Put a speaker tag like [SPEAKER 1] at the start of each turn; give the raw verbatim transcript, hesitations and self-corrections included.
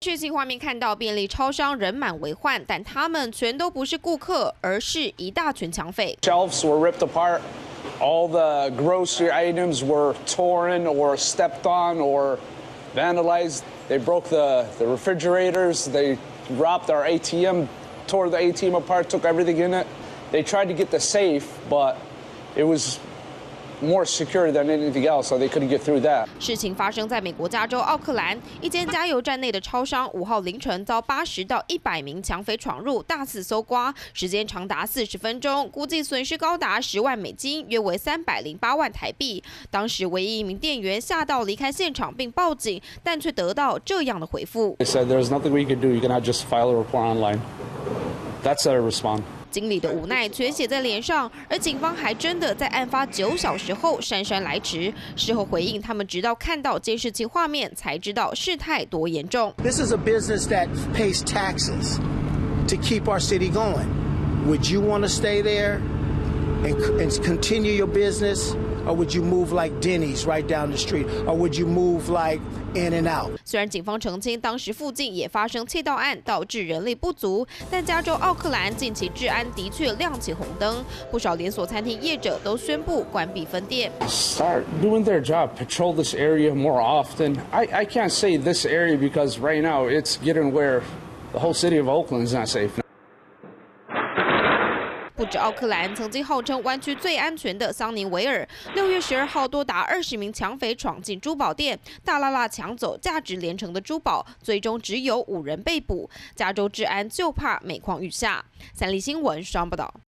[SPEAKER 1] 剧情画面看到便利超商人满为患，但他们全都不是顾客，而是一大群抢匪。
[SPEAKER 2] Shelves were ripped apart. All the grocery items were torn or stepped on or vandalized. They broke the, the refrigerators. They robbed our A T M, tore the A T M apart, took everything in it. They tried to get the safe, but it was more secure than anything else, so they couldn't get through that.
[SPEAKER 1] 事情发生在美国加州奥克兰，一间加油站内的超商，五号凌晨遭八十到一百名抢匪闯入，大肆搜刮，时间长达四十分钟，估计损失高达十万美金，约为三百零八万台币。当时唯一一名店员吓到离开现场并报警，但却得到这样的回复
[SPEAKER 2] They said there's nothing we could do. You cannot just file a report online. That's their response.
[SPEAKER 1] 经理的无奈全写在脸上，而警方还真的在案发九小时后姗姗来迟。事后回应，他们直到看到监视器画面才知道事态多严重。
[SPEAKER 3] This is a business that pays taxes to keep our city going. Would you want to stay there and, and continue your business, or would you move like Denny's right down the street, or would you move like In-N-Out?
[SPEAKER 1] 虽然警方澄清当时附近也发生窃盗案，导致人力不足，但加州奥克兰近期治安的确亮起红灯，不少连锁餐厅业者都宣布关闭分店。
[SPEAKER 2] Start doing their job, patrol this area more often. I, I can't say this area because right now it's getting where the whole city of Oakland is not safe.
[SPEAKER 1] 不止奥克兰，曾经号称湾区最安全的桑尼维尔，六月十二号多达二十名抢匪闯进珠宝店，大拉拉抢走价值连城的珠宝，最终只有五人被捕。加州治安就怕每况愈下。三立新闻双报道。